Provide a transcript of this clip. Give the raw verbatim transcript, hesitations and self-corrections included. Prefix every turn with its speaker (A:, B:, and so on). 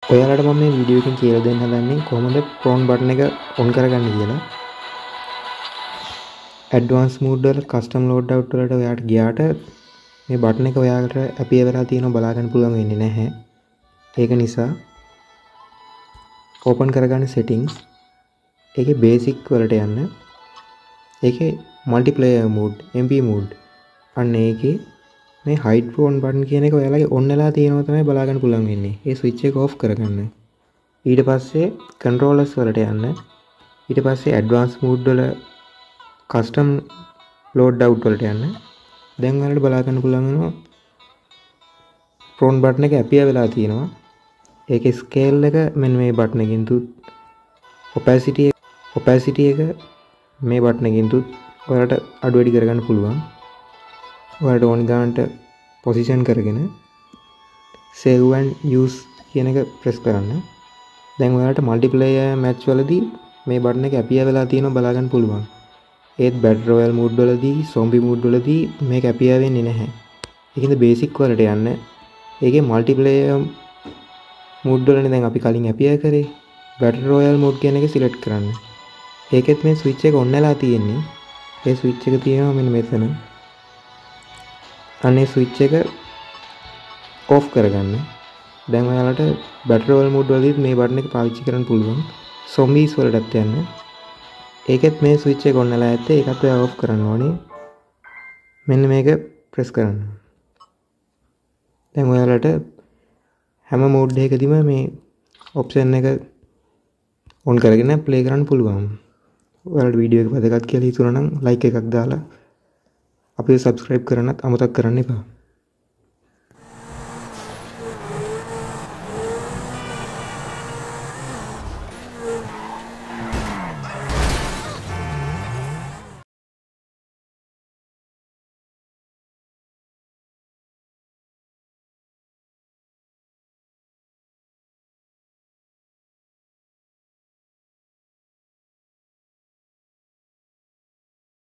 A: ඔයාලට මම මේ වීඩියෝ එකෙන් කියලා දෙන්න හදන්නේ කොහොමද prawn button එක on කරගන්න කියලා. advanced mode වල custom loadout වලට ඔයාලට ගියාට මේ button එක ඔයාලට appear වෙලා තියෙනවා බලා ගන්න පුළුවන් වෙන්නේ නැහැ. ඒක නිසා open කරගන්න settings ඒකේ basic වලට යන්න. ඒකේ multiplayer mode M P mode අන්න ඒකේ මේ hide prawn button කියන එක ඔයාලගේ on වෙලා තියෙනවා තමයි බලා ගන්න පුළුවන් වෙන්නේ. ඒ switch එක off කරගන්න. ඊට පස්සේ controllers වලට යන්න. ඊට පස්සේ advanced mode වල custom loadout වලට යන්න. දැන් ඔයාලට බලා ගන්න පුළුවන් වෙනවා prawn button එක appear වෙලා තියෙනවා. ඒකේ scale එක මෙන්න මේ button එකකින් තුත් opacity opacity එක මේ button එකකින් තුත් ඔයාලට අඩු වැඩි කරගන්න පුළුවන්. ඔයාලට ඕන ගානට පොසිෂන් කරගෙන save and use කියන එක press කරන්න. දැන් ඔයාලට multiplayer match වලදී මේ button එක appear වෙලා තියෙනවා බලා ගන්න පුළුවන්. ඒත් battle royale mode වලදී zombie mode වලදී මේක appear වෙන්නේ නැහැ. ඒකින්ද basic වලට යන්න. ඒකේ multiplayer mode වලනේ දැන් අපි කලින් appear කරේ. battle royale mode කියන එක select කරන්න. ඒකෙත් මේ switch එක on වෙලා තියෙන්නේ. ඒ switch එක තියෙනවා මෙන්න මෙතන. අනේ switch එක off කරගන්න. දැන් ඔයාලට battle royale mode වලදීත් මේ button එක පාවිච්චි කරන්න පුළුවන්. zombies වලටත් යන්න. ඒකෙත් මේ switch එක on වෙලා ඇත්තේ ඒකත් ඔයා off කරන්න ඕනේ. මෙන්න මේක press කරන්න. දැන් ඔයාලට හැම mode එකකදීම මේ option එක on කරගෙන play කරන්න පුළුවන්. ඔයාලට වීඩියෝ එක වැදගත් කියලා හිතුණා නම් like එකක් දාලා අපිව subscribe කරන්නත් අමතක කරන්න එපා.